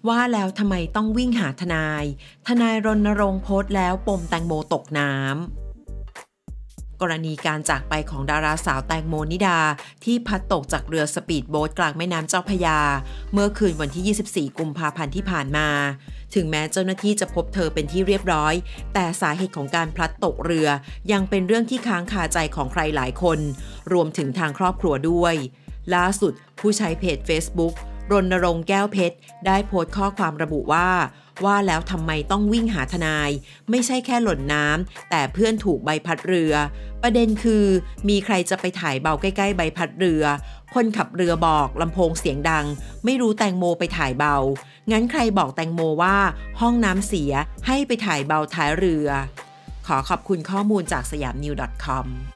ว่าแล้วทำไมต้องวิ่งหาทนายรณรงค์โพสต์แล้วปมแตงโมตกน้ำกรณีการจากไปของดาราสาวแตงโมนิดาที่พัดตกจากเรือสปีดโบ๊ทกลางแม่น้ำเจ้าพระยาเมื่อคืนวันที่ 24 กุมภาพันธ์ที่ผ่านมาถึงแม้เจ้าหน้าที่จะพบเธอเป็นที่เรียบร้อยแต่สาเหตุของการพลัดตกเรือยังเป็นเรื่องที่ค้างคาใจของใครหลายคนรวมถึงทางครอบครัวด้วยล่าสุดผู้ใช้เพจ Facebookรณรงค์แก้วเพชรได้โพสต์ข้อความระบุว่าแล้วทำไมต้องวิ่งหาทนายไม่ใช่แค่หล่นน้ำแต่เพื่อนถูกใบพัดเรือประเด็นคือมีใครจะไปถ่ายเบาใกล้ๆใบพัดเรือคนขับเรือบอกลำโพงเสียงดังไม่รู้แตงโมไปถ่ายเบางั้นใครบอกแตงโมว่าห้องน้ำเสียให้ไปถ่ายเบาท้ายเรือขอขอบคุณข้อมูลจากสยามนิว .com